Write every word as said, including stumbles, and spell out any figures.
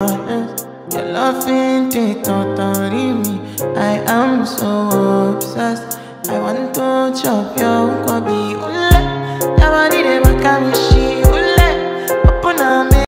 honest. Your loving it totally me. I am so obsessed. I want to chop your kwabi.